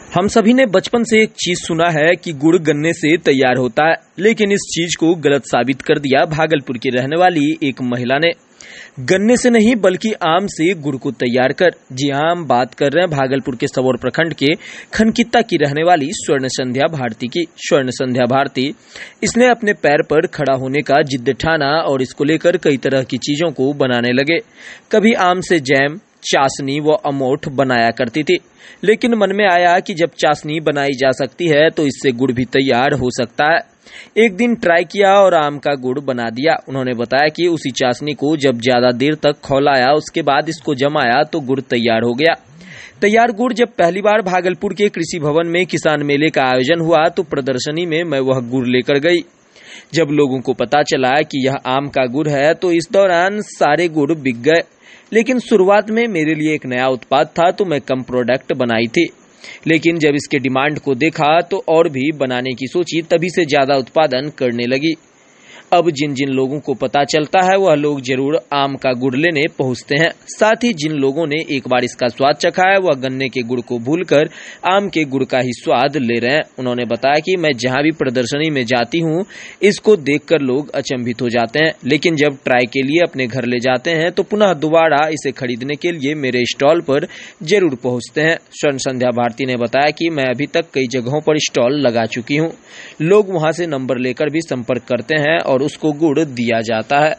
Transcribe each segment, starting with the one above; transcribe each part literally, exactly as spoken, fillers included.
हम सभी ने बचपन से एक चीज सुना है कि गुड़ गन्ने से तैयार होता है, लेकिन इस चीज को गलत साबित कर दिया भागलपुर की रहने वाली एक महिला ने। गन्ने से नहीं बल्कि आम से गुड़ को तैयार कर। जी हाँ, हम बात कर रहे हैं भागलपुर के सबौर प्रखंड के खनकित्ता की रहने वाली स्वर्ण संध्या भारती की। स्वर्ण संध्या भारती इसने अपने पैर पर खड़ा होने का जिद ठाना और इसको लेकर कई तरह की चीजों को बनाने लगे। कभी आम से जैम, चाशनी व अमोठ बनाया करती थी, लेकिन मन में आया कि जब चाशनी बनाई जा सकती है तो इससे गुड़ भी तैयार हो सकता है। एक दिन ट्राई किया और आम का गुड़ बना दिया। उन्होंने बताया कि उसी चाशनी को जब ज्यादा देर तक खौलाया, उसके बाद इसको जमाया तो गुड़ तैयार हो गया। तैयार गुड़ जब पहली बार भागलपुर के कृषि भवन में किसान मेले का आयोजन हुआ तो प्रदर्शनी में मैं वह गुड़ लेकर गई। जब लोगों को पता चला कि यह आम का गुड़ है तो इस दौरान सारे गुड़ बिक गए। लेकिन शुरुआत में मेरे लिए एक नया उत्पाद था तो मैं कम प्रोडक्ट बनाई थी, लेकिन जब इसके डिमांड को देखा तो और भी बनाने की सोची, तभी से ज्यादा उत्पादन करने लगी। अब जिन जिन लोगों को पता चलता है वह लोग जरूर आम का गुड़ लेने पहुंचते हैं। साथ ही जिन लोगों ने एक बार इसका स्वाद चखा है वह गन्ने के गुड़ को भूलकर आम के गुड़ का ही स्वाद ले रहे हैं। उन्होंने बताया कि मैं जहां भी प्रदर्शनी में जाती हूं, इसको देखकर लोग अचंभित हो जाते हैं, लेकिन जब ट्राई के लिए अपने घर ले जाते हैं तो पुनः दोबारा इसे खरीदने के लिए मेरे स्टॉल पर जरूर पहुंचते हैं। स्वर्ण संध्या भारती ने बताया कि मैं अभी तक कई जगहों पर स्टॉल लगा चुकी हूँ। लोग वहां से नंबर लेकर भी संपर्क करते हैं और उसको गुड़ दिया जाता है।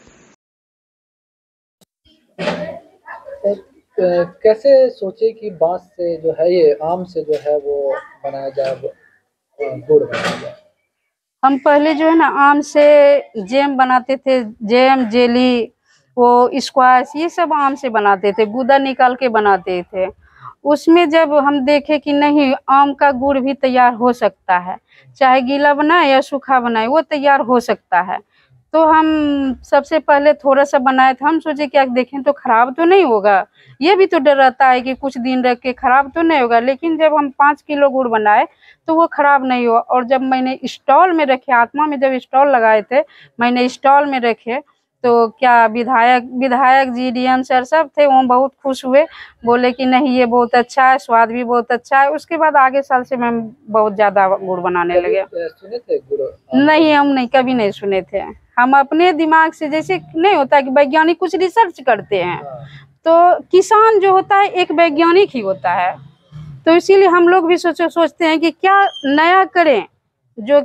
कैसे सोचे कि बांस से जो है ये आम से जो है वो बनाया जाए, गुड़ बनाया जाए? हम पहले जो है ना आम से जैम बनाते थे, जैम, जेली, वो स्क्वाश, ये सब आम से बनाते थे, गूदा निकाल के बनाते थे। उसमें जब हम देखे कि नहीं, आम का गुड़ भी तैयार हो सकता है, चाहे गीला बनाए या सूखा बनाए वो तैयार हो सकता है, तो हम सबसे पहले थोड़ा सा बनाए थे। हम सोचे क्या देखें तो खराब तो नहीं होगा, ये भी तो डर रहता है कि कुछ दिन रख के खराब तो नहीं होगा। लेकिन जब हम पाँच किलो गुड़ बनाए तो वो खराब नहीं हुआ। और जब मैंने स्टॉल में रखे, आत्मा में जब स्टॉल लगाए थे, मैंने स्टॉल में रखे तो क्या विधायक विधायक जी, डीएम सर सब थे, वो बहुत खुश हुए, बोले कि नहीं ये बहुत अच्छा है, स्वाद भी बहुत अच्छा है। उसके बाद आगे साल से मैं बहुत ज्यादा गुड़ बनाने लगे। सुने थे गुड़? नहीं, हम नहीं, कभी नहीं सुने थे। हम अपने दिमाग से, जैसे नहीं होता कि वैज्ञानिक कुछ रिसर्च करते हैं, तो किसान जो होता है एक वैज्ञानिक ही होता है, तो इसीलिए हम लोग भी सोच सोचते हैं कि क्या नया करें जो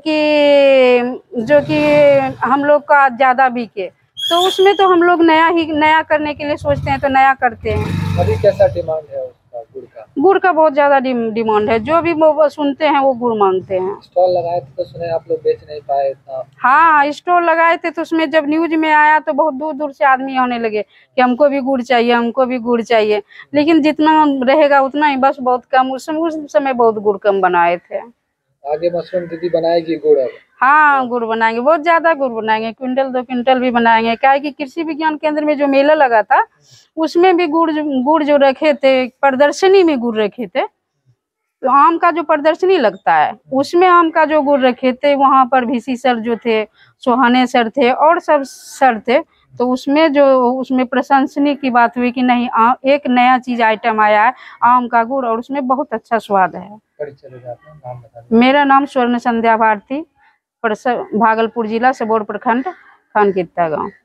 कि जो कि हम लोग का ज्यादा बिके, तो उसमें तो हम लोग नया ही नया करने के लिए सोचते हैं, तो नया करते हैं। अभी कैसा डिमांड है उसका, गुड़ का? गुड़ का बहुत ज्यादा डिमांड है, जो भी वो सुनते हैं वो गुड़ मांगते हैं। स्टॉल लगाए थे तो सुने आप लोग बेच नहीं पाए था? हाँ, स्टॉल लगाए थे तो उसमें जब न्यूज में आया तो बहुत दूर दूर से आदमी आने लगे कि हमको भी गुड़ चाहिए, हमको भी गुड़ चाहिए। लेकिन जितना रहेगा उतना ही, बस बहुत कम, उस समय उस समय बहुत गुड़ कम बनाए थे। आगे मशरूम दीदी बनाएगी गुड़? अब हाँ, गुड़ बनाएंगे, बहुत ज्यादा गुड़ बनाएंगे, क्विंटल दो क्विंटल भी बनाएंगे। क्या है कि कृषि विज्ञान केंद्र में जो मेला लगा था उसमें भी गुड़ गुड़ जो रखे थे, प्रदर्शनी में गुड़ रखे थे, तो आम का जो प्रदर्शनी लगता है उसमें आम का जो गुड़ रखे थे, वहाँ पर भीसी सर जो थे, सोहाने सर थे और सब सर थे, तो उसमें जो उसमें प्रशंसनीय की बात हुई कि नहीं, आ, एक नया चीज आइटम आया है आम का गुड़ और उसमें बहुत अच्छा स्वाद है। नाम मेरा नाम स्वर्ण संध्या भारती, भागलपुर जिला सबौर प्रखंड, खनकित्ता गाँव।